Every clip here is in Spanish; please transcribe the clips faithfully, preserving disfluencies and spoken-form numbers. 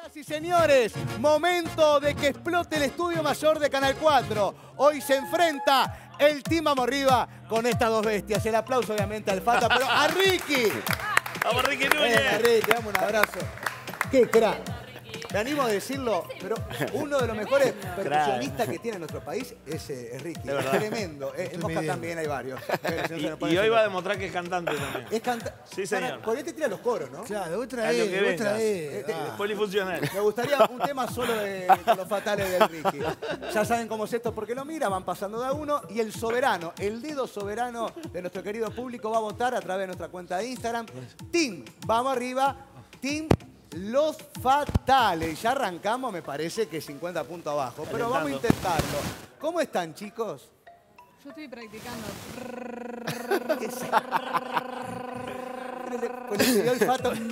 Señoras y señores, momento de que explote el estudio mayor de Canal cuatro. Hoy se enfrenta el Team Vamos Arriba con estas dos bestias. El aplauso obviamente al Fata, pero a Ricky. Vamos, Ricky Núñez. Venga, Ricky, dame un abrazo. Qué crack. Me animo a decirlo, pero uno de los mejores percusionistas que tiene nuestro país es, eh, es Ricky. Es tremendo. Eh, en Mosca también hay varios. Pero si no Y, y hoy va a demostrar que es cantante también. Es canta Sí, señor. Porque te tira los coros, ¿no? Claro, otra A lo que vez, vengas. otra vez. Eh, te- Ah. Polifuncional. Me gustaría un tema solo de, de los fatales del Ricky. Ya saben cómo es esto porque lo mira, van pasando de a uno y el soberano, el dedo soberano de nuestro querido público va a votar a través de nuestra cuenta de Instagram. Team Vamos Arriba, Team Los Fatales. Ya arrancamos, me parece que cincuenta puntos abajo, pero vamos a intentarlo. ¿Cómo están, chicos? Yo estoy practicando. Pues le pidió el Fato. Le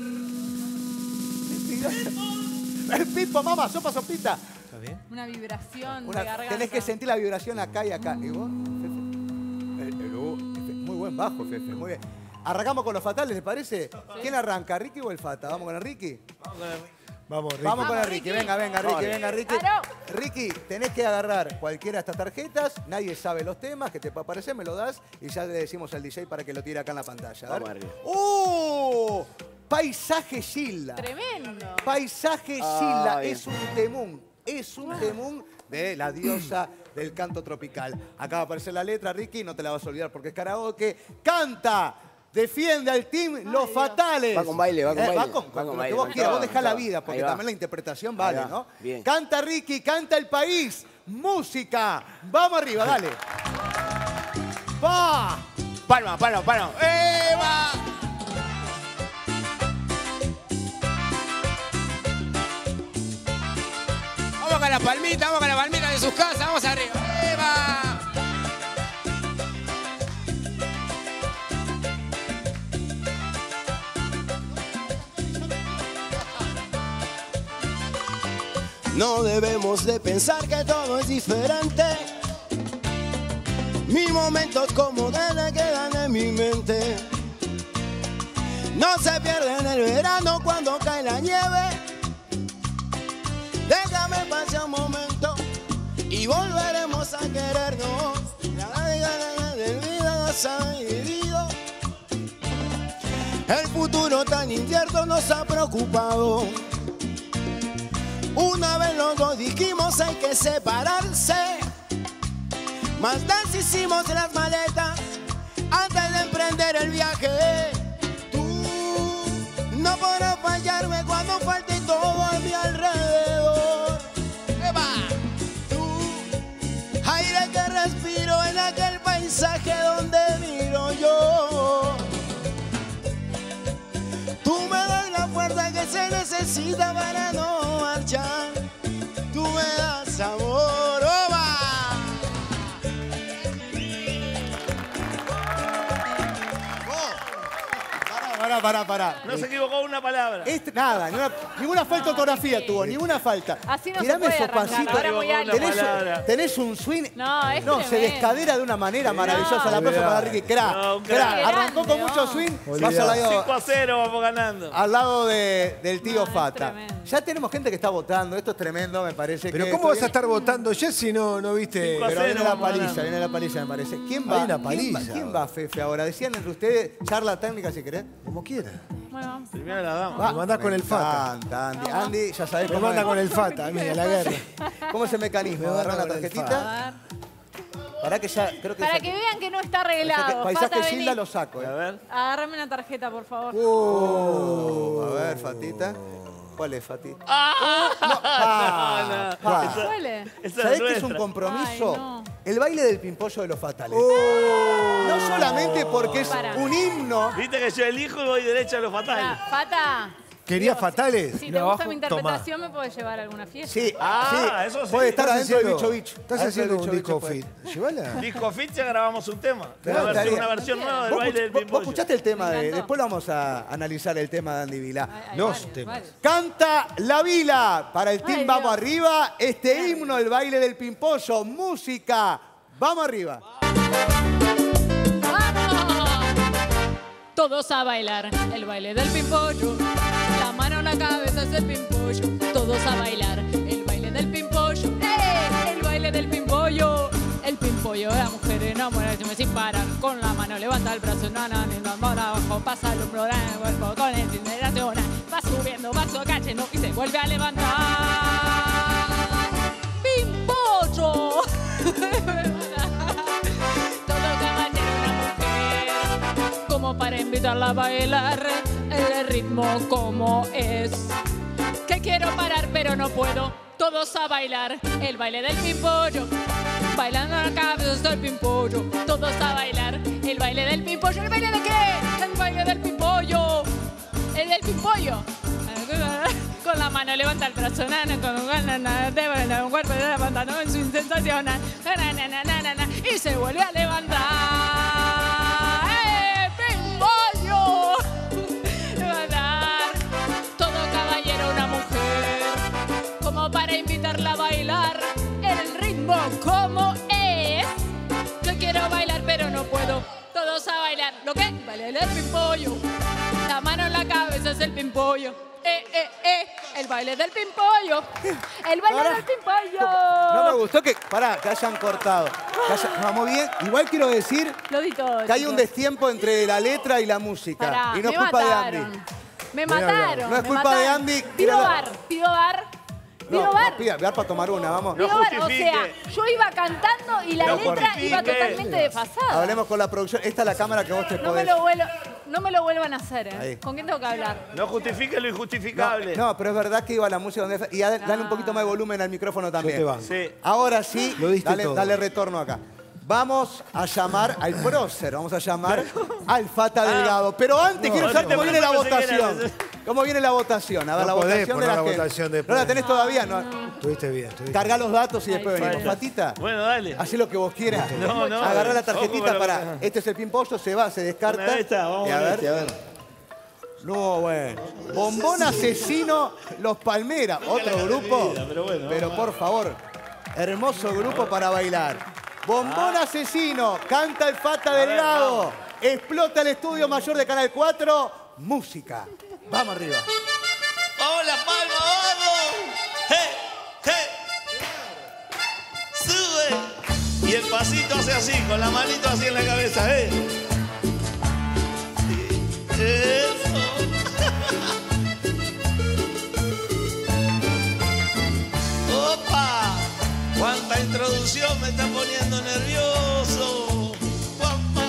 pidió- El Pipo, mamá, sopa, sopita. ¿Está bien? Una vibración Una- de garganta. tenés que sentir la vibración acá y acá. ¿Y vos, Fefe? El- el- uh, Fefe, muy buen bajo, Fefe, muy bien. Arrancamos con los fatales, ¿les parece? ¿Quién arranca, Ricky o el Fata? ¿Vamos con el Ricky? Vamos, Ricky. Vamos con el Vamos, Ricky. Ricky. Venga, venga, Ricky, Vale. venga, Ricky. Claro. Ricky, tenés que agarrar cualquiera de estas tarjetas. Nadie sabe los temas que te puede aparecer, me lo das y ya le decimos al D J para que lo tire acá en la pantalla. A ver. Vamos arriba. ¡Uh! Paisaje Gilda. Tremendo. Paisaje Ah, Gilda bien. es un temún, es un temún de la diosa del canto tropical. Acá va a aparecer la letra, Ricky, no te la vas a olvidar porque es karaoke. Canta, defiende al team Los Dios. Fatales. Va con baile, va con baile. Va con, Va con con lo baile, que vos con quieras, todo, vos dejá la todo. vida, porque Ahí va. también la interpretación Ahí vale, va. ¿no? Bien. Canta Ricky, canta el país, música. Vamos arriba, dale. Va. Palma, palma, palma. ¡Eva! Vamos con la palmita, vamos con la palmita de sus casas, vamos arriba. ¡Eva! No debemos de pensar que todo es diferente. Mis momentos como de quedan en mi mente. No se pierden en el verano cuando cae la nieve. Déjame pasar un momento y volveremos a querernos. La vida del vida nos ha dividido. El futuro tan incierto nos ha preocupado. Una vez los dos dijimos hay que separarse. Más deshicimos las maletas antes de emprender el viaje. Tú no podrás fallarme cuando falte todo a mi alrededor. ¡Eva! Tú, aire que respiro en aquel paisaje donde miro yo. Tú me das la fuerza que se necesita para no marchar. Tú me das amor, ¡Oba! Pará, pará, pará. No se equivocó una palabra. Este- nada, ninguna, ninguna falta de ortografía tuvo, ninguna falta. Así no se Tirame puede arrancar, sopacito. ahora muy alto. Tenés, palabra. tenés un swing. No, es No, se tremendo. descadera de una manera maravillosa. No. La aplauso para Ricky. Crack, No, un crack. crack. Arrancó con Grande, mucho no. swing. Olvidá. Vas al lado, cinco a cero vamos ganando. al lado de- del tío No, es Fata. tremendo. Ya tenemos gente que está votando. Esto es tremendo, me parece. Pero que ¿cómo esto vas a viene- estar votando, Jess, si no, no viste? Cinco a Pero cero, viene la vamos paliza, ganando. viene la paliza, me parece. ¿Quién va? Hay una ¿Quién va, paliza. ¿Quién va, Fefe, ahora? Decían entre ustedes, charla técnica si querés. Como quieras. Bueno, Primero la damos. Va. Me mandás con el Fata. Encanta, Andy. Andy, ya sabés Me cómo manda es. con el Fata, a mí, a la guerra. ¿Cómo es el mecanismo? Me manda Agarrar una con el tarjetita. a ver. Pará que ya, creo que Para ya- que vean que no está o sea que arreglado. paisaje Fata, Gilda vení. lo saco. A eh. ver. Agárrame una tarjeta, por favor. Uh, a ver, Fatita. ¿Cuál es, Fatita? ¡Ah! No, pa, pa. ¿Cuál es? Esa es ¿Sabés qué es un nuestra. compromiso? Ay, no. El baile del pimpollo de los fatales. No solamente porque es Para. un himno. Viste que yo elijo y voy derecho a los fatales. Ah, Fata, ¿Querías fatales? si te Lo gusta abajo, mi interpretación, ¿me puedes llevar a alguna fiesta? Sí, Ah, sí. eso sí. Puede estar ¿Estás adentro del haciendo- bicho bicho. ¿Estás Adentro haciendo del un bicho disco bicho puede. fit? Llévala. Disco Fit ya grabamos un tema. Pero Una versión, estaría- una versión nueva del ¿Vos, baile del vos- vos pimpollo. escuchaste el tema Me de... encantó. Después lo vamos a analizar el tema de Andy Vilá. Hay- hay Los varios, temas. varios. Canta La Vila para el team Ay, Vamos Dios. Arriba. Este himno, el baile del pimpollo. Música. Vamos arriba. ¡Vamos! Todos a bailar el baile del pimpollo. La mano mano en la cabeza es el pimpollo. Todos a bailar el baile del pimpollo. ¡Eh! El baile del pimpollo. El pimpollo, la mujer enamorada sin parar. Con la mano levanta el brazo, nana, nena, mano abajo, pasa el hombro, el cuerpo con incineración. Va subiendo, va cayendo y se vuelve a levantar. ¡Pimpollo! Todo caballero, una mujer, como para invitarla a bailar. El ritmo como es. Que quiero parar pero no puedo. Todos a bailar el baile del pimpollo. Bailando en la cabeza del pimpollo. Todos a bailar el baile del pimpollo. ¿El baile de qué? El baile del pimpollo. El del pimpollo. Con la mano levanta el brazo, nana, con ganas de bailar un cuerpo levantando en su sensación. Y se vuelve a levantar. ¡Eh, pimpollo! Levantar. Todo caballero, una mujer, como para invitarla a bailar. El ritmo como es. Yo quiero bailar pero no puedo. Todos a bailar. ¿Lo qué? Baile del pimpollo. La mano en la cabeza es el pimpollo. Eh, eh, eh. El baile del pimpollo. El baile Pará. del pimpollo. No me gustó que, pará, que hayan cortado. Que haya- vamos bien. Igual quiero decir Lo di todo. que hay un chicos. destiempo entre la letra y la música. Pará, y no me es culpa mataron. de Andy. Me Voy a hablar. mataron. No es me culpa de mataron. Andy, Pido tíralo. bar, pido bar. Pido No, bar. no, pida, dar para tomar una, vamos. No Pido bar. O justifique. sea, yo iba cantando y la No letra justifique. iba totalmente desfasada. Hablemos con la producción. Esta es la cámara que vos te No me podés... lo vuelvo, no me lo vuelvan a hacer, ¿eh? Ahí. ¿Con quién tengo que hablar? No justifique lo injustificable. No, pero es verdad que iba la música donde... Y a- dale un poquito más de volumen al micrófono también. te banco. Sí. Ahora sí, Lo diste dale, todo. dale retorno acá. Vamos a llamar al prócer, vamos a llamar al Fata Delgado. Pero antes No, quiero no saber te cómo viene la preocupes, votación. señora. ¿Cómo viene la votación? A ver, No la podés votación de poner la la gente. votación después. ¿No la tenés todavía? No. Estuviste bien, estuviste Cargá los datos y después Ay, venimos. bueno. Fatita, Bueno, dale. hacé lo que vos quieras. No, no. Agarrá la Ojo tarjetita con lo para... que- Este es el pimpollo, se va, se descarta. Una de estas, vamos Y a a ver ver. este, a ver. No, bueno. Bombón Asesino, Los Palmeras. Otro grupo. vida, pero bueno, Pero vamos por favor, hermoso grupo para bailar. Bombón Asesino, canta el Fata Delgado. Explota el estudio mayor de Canal cuatro. Música. Vamos arriba. ¡Vamos la palma, vamos! ¡Hey! ¡Hey! ¡Sube! Y el pasito hace así, con la manito así en la cabeza, ¿eh? ¡Eso! ¡Opa! ¡Cuánta introducción me está poniendo nervioso! ¡Guapa!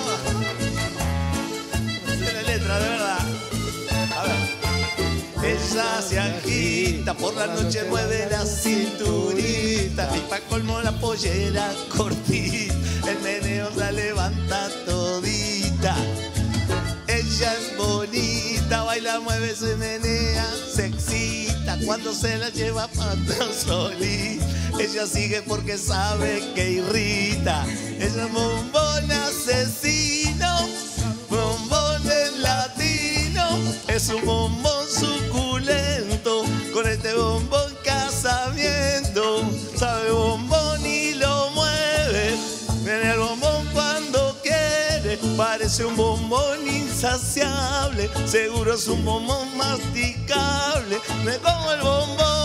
No sé la letra, de verdad. A ver. Ella se agita, por la noche mueve la cinturita y pa' colmo la pollera cortita, el meneo la levanta todita. Ella es bonita, baila, mueve, se menea, se excita cuando se la lleva para solita. Ella sigue porque sabe que irrita. Ella es bombón asesino, bombón es latino, es un bombón suculento, con este bombón casamiento, sabe bombón y lo mueve, viene el bombón cuando quiere, parece un bombón insaciable, seguro es un bombón masticable, me como el bombón.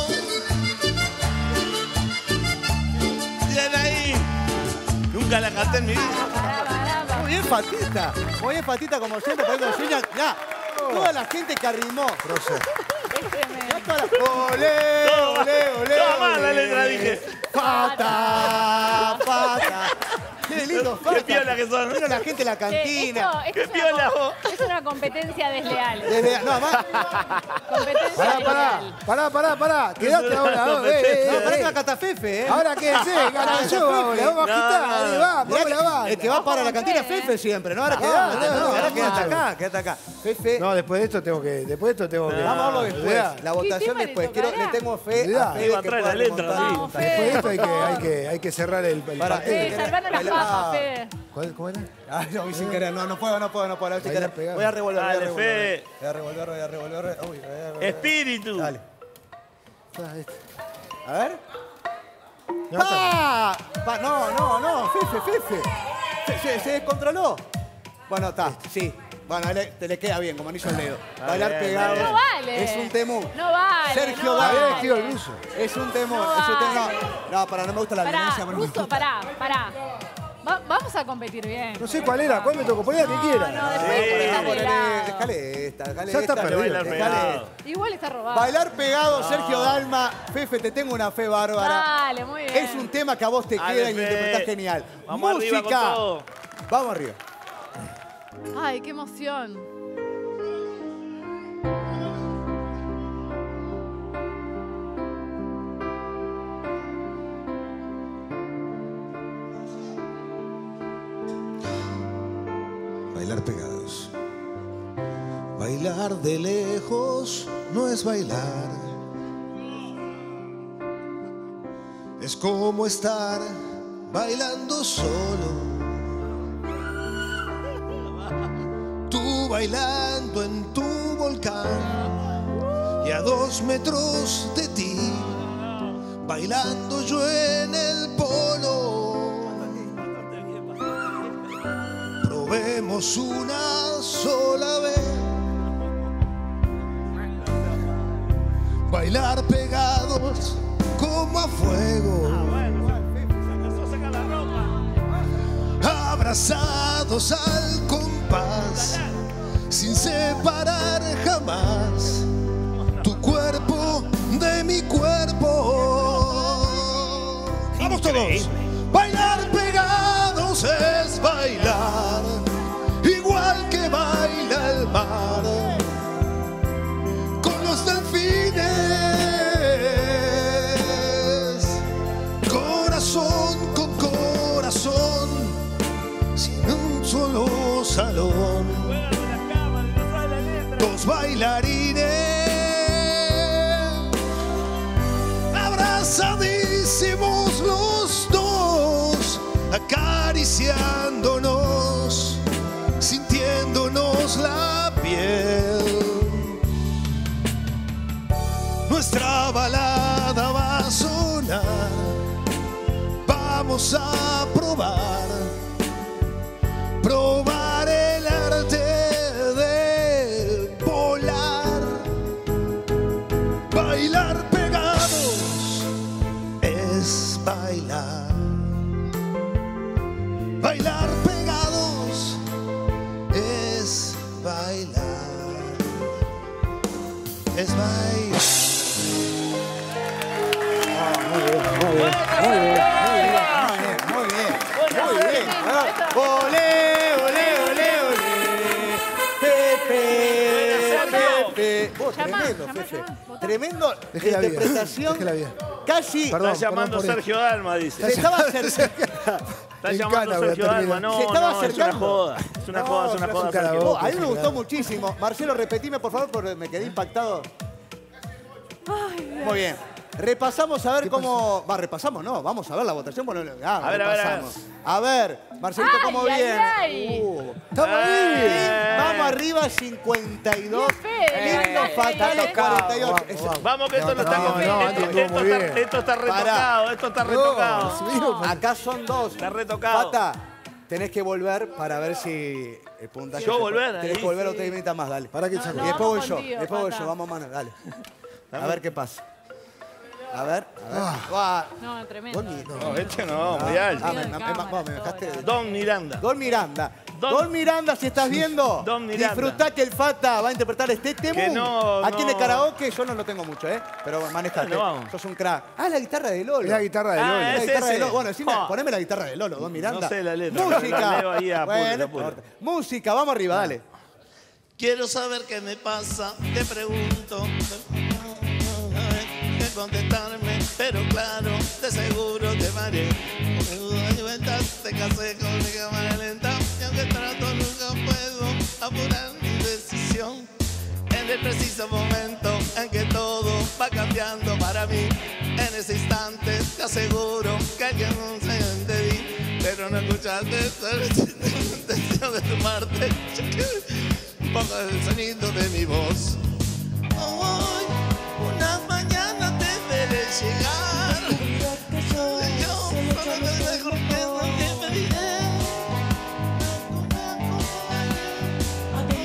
Bien ahí, nunca la canté en mi vida. Pará, pará, pará. Muy bien, Fatita. Muy bien, Fatita, como siempre, poniendo señas. Ya, toda la gente que arrimó. Es tremendo. Ya toda la- Olé, olé, olé. Toda mal la olé. letra, dije. Fata, Fata. Qué lindo, Fata. Qué piola que son. Vino la gente en la Che, cantina. esto, esto ¡Qué es, piola una, vos! co- es una competencia desleal. Desde, no, más. Competencia Pará, pará, desleal. pará, pará, pará. Quedate ahora. vos, eh, eh, No, eh, pará que eh. la Catafefe, ¿eh? Ahora que sí, gana yo, vamos, la vamos a agitar. No, no, Ahí no. va, Mirá vamos la que- banda. el que va para la cantina es Ojo, Fefe siempre, ¿no? Ahora No, quedate, no, no, no, ahora no, quédate no. acá, quédate acá. Fefe, No, después de esto tengo que, después de esto tengo que. vamos a verlo después. Mirá, La votación tema le después. Quiero, tocará? le tengo fe a Mirá. Fede Iba a que traer pueda la letra, remontar. sí. Vamos, Después de Fede, esto hay que, por favor. hay que, hay que cerrar el, el Para, partido. eh, Fede, salvanos las Baila- papas, Ah. Fede. ¿Cuál, ¿Cómo era? Ay, no, sin querer, no, no puedo, no puedo, no puedo. Voy a, Bailar querer. pegado. Voy a revolver, voy a Dale, revolver. Fede. Voy a revolver, voy a revolver. Uy, voy a revolver. Espíritu. Dale. Ah, este. A ver. No, está ¡Pa! Pa- No, no, no, Fefe, Fefe. Se, se- se descontroló. Bueno, está, sí. Bueno, le- te le queda bien, como anillo al dedo. Está Bailar bien, pegado. está No vale. Es un temón. No vale. Sergio no Dalma. Había vale. vestido el buzo. Es un temón. No es un temón. vale. No, para, no me gusta la Pará, violencia. pero me Russo, gusta. pará, pará. Va- vamos a competir bien. No sé cuál era, cuál me tocó. Ponía que quiera. No, después Sí. está Ponele, pelado. Déjale esta, déjale Ya está esta. perdido. Bailar Déjale pegado. esta. Igual está robado. Bailar pegado, Sergio Dalma. Fefe, te tengo una fe bárbara. Dale, muy bien. Es un tema que a vos te Dale, queda y Fe. interpretás genial. Vamos arriba Música. con todo. Vamos arriba. Ay, qué emoción. Bailar pegados. Bailar de lejos no es bailar. Es como estar bailando solo. Tú bailando en tu volcán y a dos metros de ti, bailando yo en el polo. Probemos una sola vez bailar pegados como a fuego, abrazados al compás, sin separar jamás tu cuerpo de mi cuerpo. Vamos todos. Bailar pegados es bailar igual que baila el mar con los delfines, corazón con corazón, sin un solo salón, dos bailarines abrazadísimos los dos, acariciándonos, sintiéndonos la piel. Nuestra balada va a sonar, vamos a probar, probar el arte de volar, bailar pegados es bailar, bailar pegados es bailar, es bailar. Muy bien, muy bien. Muy bien. Olé, olé, olé, olé. Pepe, Pepe. Vos, Llama, tremendo, llama, Pepe. llama. Votá. Tremendo Déjela bien, interpretación. déjela bien. Casi Perdón, Está llamando perdón por Sergio Dalma, dice. se estaba acercando. Está Me llamando encanta, Sergio voy a Dalma. terminar. No, Se estaba no, es una acercando. joda. Es una joda, es una No, joda, es un Sergio. carabobo. Oh, a mí me gustó muchísimo. Marcelo, repetime, por favor, porque me quedé impactado. Muy bien. Repasamos a ver cómo... Va, repasamos, no. Vamos a ver la votación. Bueno, ah, A ver, a ver, a ver. repasamos. A ver, Marcelito, ¿cómo Ay, ay, viene? ay. Uh, Estamos ahí. Eh. Vamos arriba, cincuenta y dos. Bien, Fede, Lindo, dale, fatal, dale. cuarenta y ocho. Vamos, Es- vamos. Vamos que esto no, No, está no, comido. no, esto, anduvo esto muy está, bien. esto está Pará. retocado, esto está retocado. Subieron. Acá son dos. Está retocado. Fata, tenés que volver para ver si el puntaje... ¿Yo se- volver? Tenés Ahí que volver sí. otra divinita más, dale. Para que No, saco. Y después voy vamos yo, contigo, después voy Fata. yo, vamos, mano, dale. A ver qué pasa. A ver, a ver. Ah. No, tremendo. Gol, Mi- No, este no, muy alto. Ah, me, de me- me- cámara, vos me todo, dejaste. todo. Don Miranda. Gol Miranda. Don- Gol Miranda, si estás viendo, Don Miranda. disfrutá que el Fata va a interpretar este tema. Que no, Aquí en no. el karaoke yo no lo tengo mucho, ¿eh? Pero manejate. Bueno, vamos. Sos un crack. Ah, la guitarra de Lolo. Es la guitarra de Ah, Lolo. La es guitarra de ese. Lolo. Bueno, decime, Ah. poneme la guitarra de Lolo, Don Miranda. No sé la letra, Música. la leo ahí a apuro, Bueno, a apuro. no importa. Música, vamos arriba, dale. Quiero saber qué me pasa, te pregunto. Que contestarme, pero claro, de seguro te mareé. Con duda y vueltas te casé con mi cámara lenta. Y aunque trato nunca puedo apurar mi decisión. En el preciso momento en que todo va cambiando para mí. En ese instante te aseguro que alguien no se entendí. Pero no escuchaste la intención de tu parte. Un poco del sonido de mi voz. Hoy, una mañana te veré llegar. Yo solo te dejo que me diré.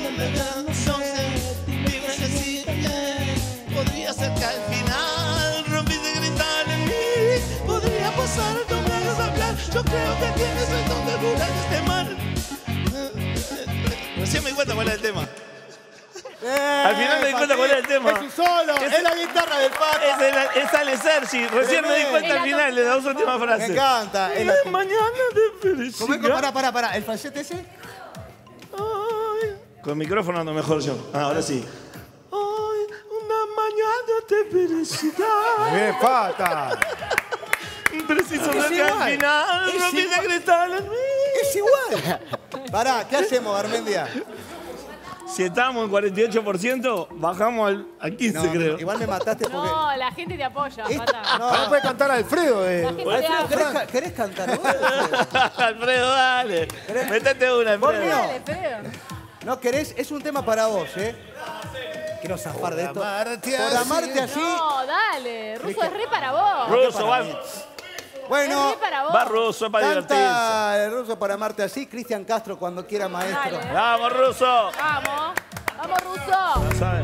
deseo que tienes es donde dura este mar. Recién me di cuenta cuál es el tema. Eh, Al final me di cuenta cuál era el tema. Es un solo, es, Es- la guitarra del Fata. Es, el, es Ale Sergi. Recién me di cuenta al final de las dos últimas Me frases. encanta. Es la- Una mañana de felicidad. ¿Cómo es? Pará, pará, pará. ¿El falsete ese? Ay. Con micrófono ando mejor yo. Ah, ahora sí. Ay, una mañana de felicidad. Bien, Fata. Preciso Es ver que al igual. final Es rompí de igual. cristal en mí. Es igual. Pará, ¿qué hacemos, Garmendia? Si estábamos en cuarenta y ocho por ciento, bajamos al, al quince, No, creo. igual me mataste porque... No, la gente te apoya, Esta- Fata. no. Ahora puede cantar Alfredo. La Eh. gente te Alfredo, ama. ¿querés, ca- querés cantar vos, Alfredo? Alfredo, dale. Métete una, Por Alfredo. Dios. Dale, Feo. No querés, es un tema para vos, ¿eh? Quiero zafar de esto. amarte Por así. amarte así. No, dale. Ruso es re para vos. Ruso, va, Bueno, Es re para vos. va Ruso, es para divertirse. canta el ruso para amarte así. Cristian Castro cuando quiera, maestro. Dale. Vamos, Ruso. Vamos. Vamos, Ruso. ¿Sabes?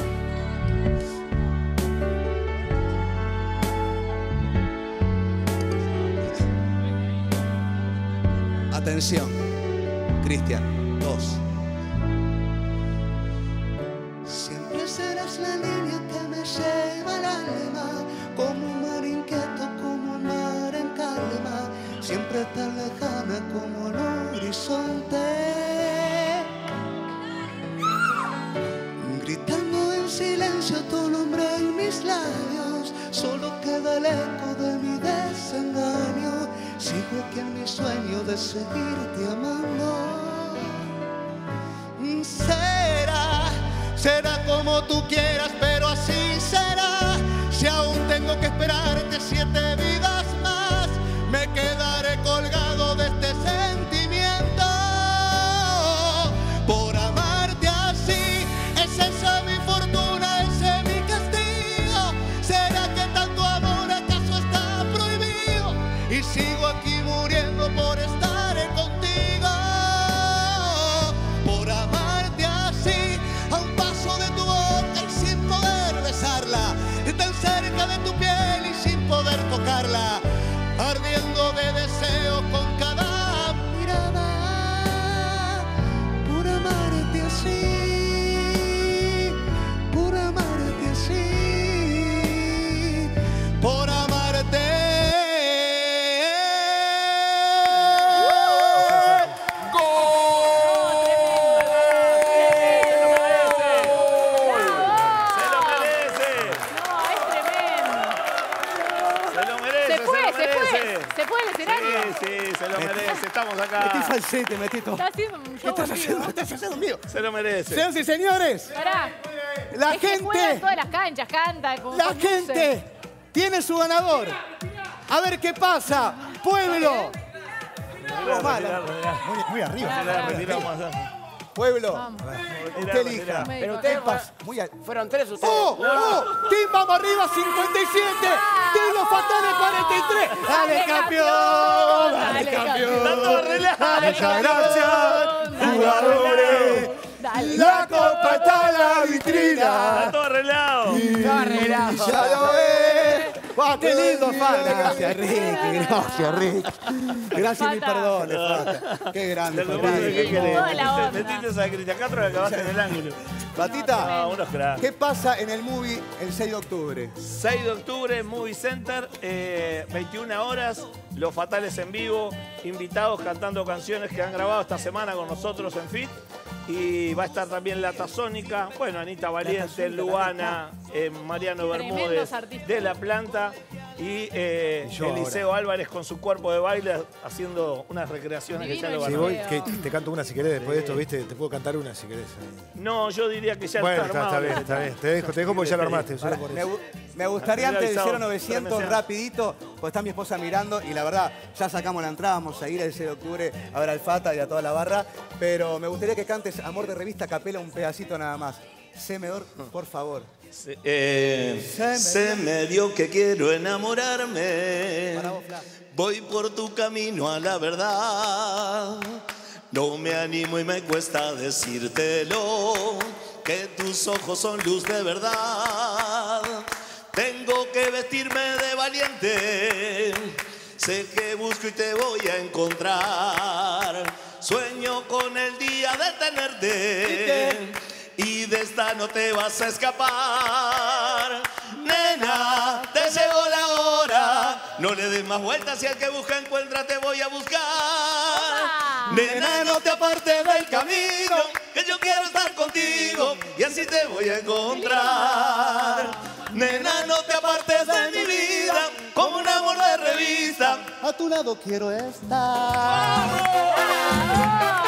Atención, Cristian, dos. Siempre serás la niña que me lleva al alma, como un mar inquieto, como un mar en calma, siempre tan lejana como el horizonte. Gritando en silencio tu nombre en mis labios, solo queda el eco de mi desengaño. Sigo aquí en mi sueño de seguirte amando. Será, será como tú quieras, pero así será. Si aún tengo que esperarte siete vidas más, me quedaré colgado de este sentimiento. Por amarte así, es esa mi fortuna, ese mi castigo. ¿Será que tanto amor acaso está prohibido? Y sigo aquí muriendo por estar contigo. Por amarte así, a un paso de tu boca y sin poder besarla, tan cerca de tu piel y sin poder tocarla, ardiendo de deseo con cada mirada. Por amarte así, por amarte así, por amarte. Se lo merece. No, es tremendo. Se lo merece. Se fue, lo se fue. merece. Se fue el escenario. Sí, sí, se lo merece. Estamos Metí acá. falsete, metí todo. Está haciendo un ¿Qué show. estás haciendo? amigo. ¿Qué estás haciendo, mío? Se lo merece. Señoras y señores, Pará. la Es que juega en gente, todas las canchas, canta. Con, la con luces. gente tiene su ganador. A ver qué pasa, pueblo. Muy mala. Muy, muy arriba. La retiramos allá. Pueblo, Vamos. usted elija. Me Pero dijo, usted qué pasa. Muy al- Fueron tres ustedes. ¡Oh! ¡Oh! ¡Team Vamos Arriba cincuenta y siete! ¡Team Los Fatales cuarenta y tres! ¡Dale, Dale, campeón! ¡Dale, Dale, campeón! Está todo arreglado. ¡Dale, campeón. gracias, jugadores! Dale. ¡La copa está en la vitrina! Está todo arreglado. ¡Ya lo ves! ¡Guau, qué lindo, Fata! Gracias, Ricky. Gracias, Ricky. Gracias y mil Fata. perdones, Fata. Qué grande, Lo que pasa es que Fatita. querés. Toda la onda. Metiste a Cristian Castro y acabaste en el ángulo. Fatita, No, unos cracks. ¿qué pasa en el movie el seis de octubre? seis de octubre, Movie Center, eh, veintiuna horas, Los Fatales en vivo, invitados cantando canciones que han grabado esta semana con nosotros en Fit. Y va a estar también La Tazónica, bueno, Anita Valiente, Tazónica Luana, eh, Mariano Tremendos Bermúdez artistas. de La Planta y eh, Y yo Eliseo Álvarez con su cuerpo de baile haciendo unas recreaciones que ya lo Divino Si van a voy, ver. que te canto una si querés después de esto, ¿viste? Te puedo cantar una si querés. No, yo diría que ya Bueno, está está, armado. está bien, está bien. Te dejo, te dejo porque ya lo armaste. Solo por Me, eso. gu- me gustaría antes del Avisado, cero novecientos promesión. rapidito, pues está mi esposa mirando y la verdad, ya sacamos la entrada, vamos a ir el seis de octubre a ver al Fata y a toda la barra, pero me gustaría que cantes Amor de Revista a capela un pedacito nada más. Semedor, por favor. Se, eh, Se se me- me dio que quiero enamorarme. Para vos, Fla. Voy por tu camino a la verdad. No me animo y me cuesta decírtelo, que tus ojos son luz de verdad. Tengo que vestirme de valiente, sé que busco y te voy a encontrar. Sueño con el día de tenerte y de esta no te vas a escapar. Nena, te llegó la hora, no le des más vueltas, si el que busca encuentra te voy a buscar. Nena, no te apartes del camino, que yo quiero estar contigo y así te voy a encontrar. Nena, no te apartes de mi vida, como un amor de revista, a tu lado quiero estar.